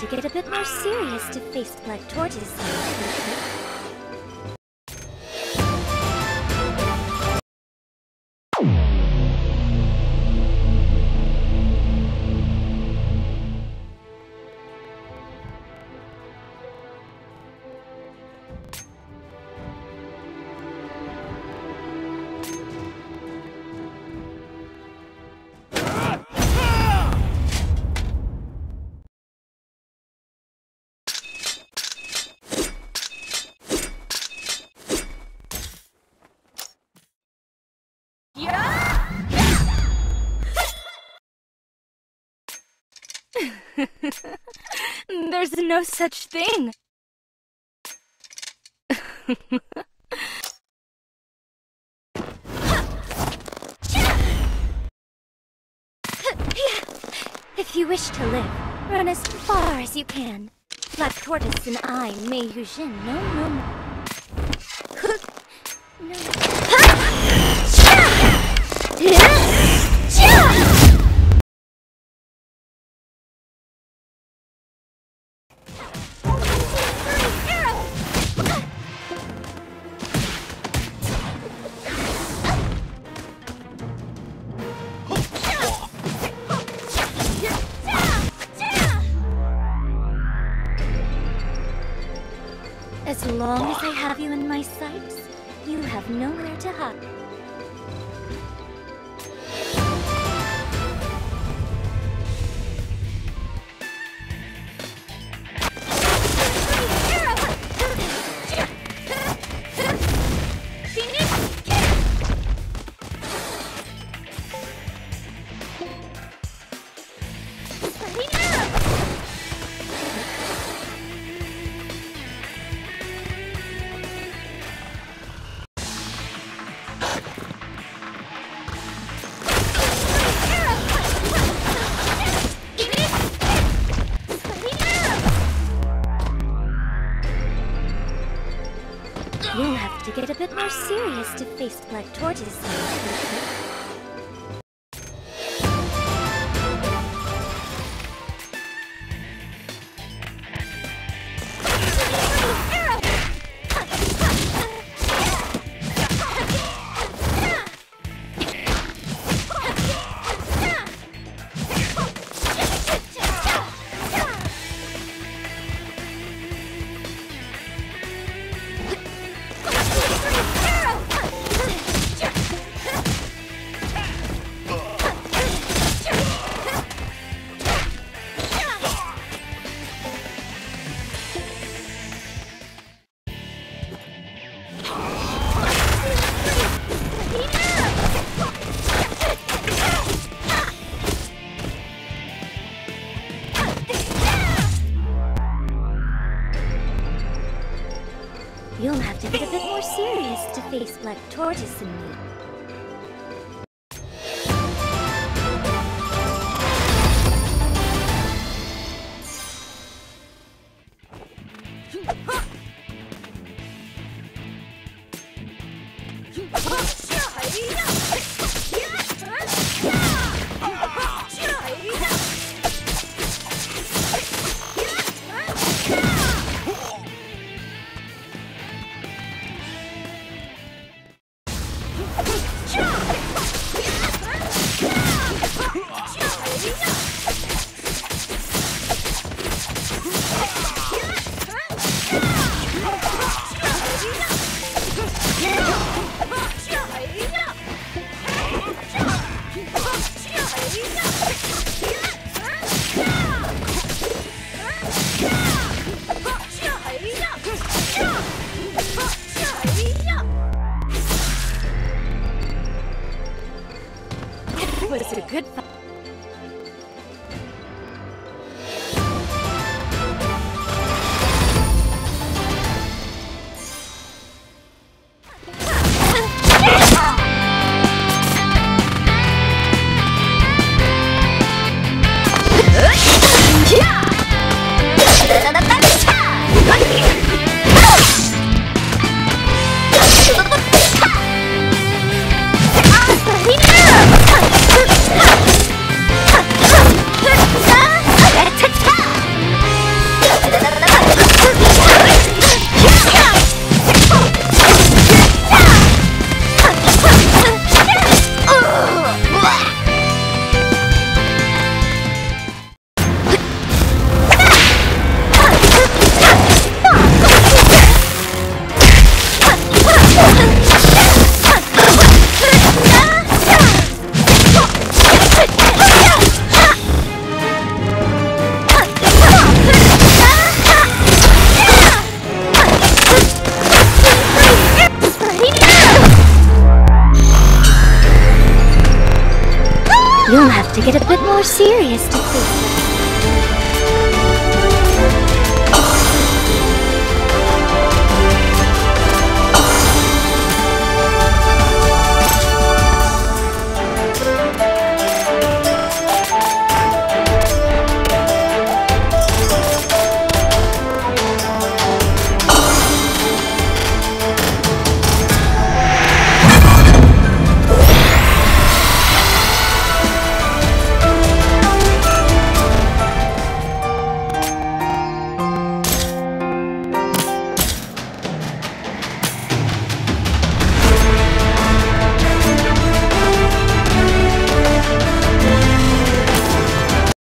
get a bit more serious to face Black Tortoise. There's no such thing. If you wish to live, run as far as you can. Black Tortoise and I, Mei Yujin, no more. As long as I have you in my sights, you have nowhere to hide. You'll have to get a bit more serious to face Black Tortoise. You'll have to get a bit more serious to face Black Tortoise and me. to get a bit more serious to please